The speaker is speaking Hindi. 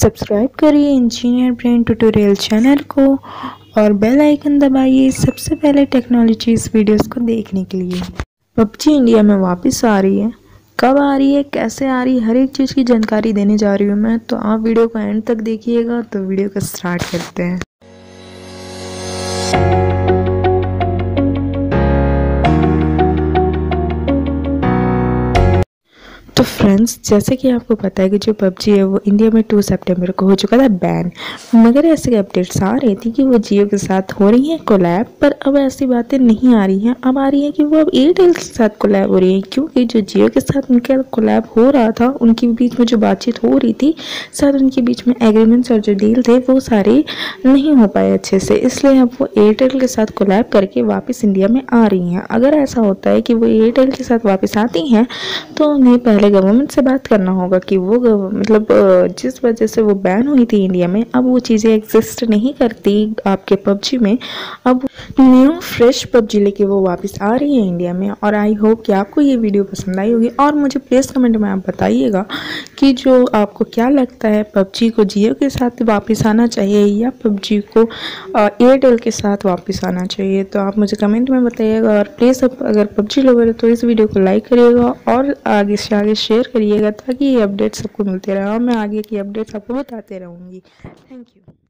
सब्सक्राइब करिए इंजीनियर ब्रेन ट्यूटोरियल चैनल को और बेल आइकन दबाइए सबसे पहले टेक्नोलॉजीज वीडियोस को देखने के लिए। पबजी इंडिया में वापस आ रही है, कब आ रही है, कैसे आ रही है, हर एक चीज़ की जानकारी देने जा रही हूँ मैं, तो आप वीडियो को एंड तक देखिएगा। तो वीडियो को स्टार्ट करते हैं। तो फ्रेंड्स, जैसे कि आपको पता है कि जो पबजी है वो इंडिया में 2 सितंबर को हो चुका था बैन, मगर ऐसे अपडेट्स आ रही थी कि वो जियो के साथ हो रही हैं कोलैब, पर अब ऐसी बातें नहीं आ रही हैं। अब आ रही है कि वो अब एयरटेल के साथ कोलैब हो रही है, क्योंकि जो जियो के साथ उनका कोलैब हो रहा था, उनके बीच में जो बातचीत हो रही थी, शायद उनके बीच में एग्रीमेंट्स और जो डील थे वो सारे नहीं हो पाए अच्छे से, इसलिए अब वो एयरटेल के साथ कोलैब करके वापस इंडिया में आ रही हैं। अगर ऐसा होता है कि वो एयरटेल के साथ वापस आती हैं तो उन्हें पहले गवर्नमेंट से बात करना होगा कि वो मतलब जिस वजह से वो बैन हुई थी इंडिया में, अब वो चीज़ें एग्जिस्ट नहीं करती आपके पबजी में। अब न्यू फ्रेश पबजी लेके वो वापस आ रही है इंडिया में। और आई होप कि आपको ये वीडियो पसंद आई होगी, और मुझे प्लीज़ कमेंट में आप बताइएगा कि जो आपको क्या लगता है, पबजी को जियो के साथ वापस आना चाहिए या पबजी को एयरटेल के साथ वापस आना चाहिए। तो आप मुझे कमेंट में बताइएगा, और प्लीज़ अगर पबजी लवर है तो इस वीडियो को लाइक करिएगा और आगे से आगे शेयर करिएगा, ताकि ये अपडेट सबको मिलते रहे और मैं आगे की अपडेट्स आपको बताते रहूँगी। Thank you.